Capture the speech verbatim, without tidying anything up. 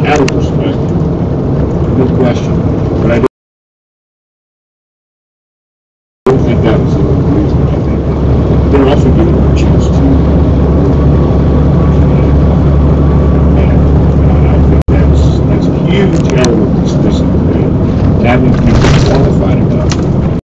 our perspective. No question. But I don't think that was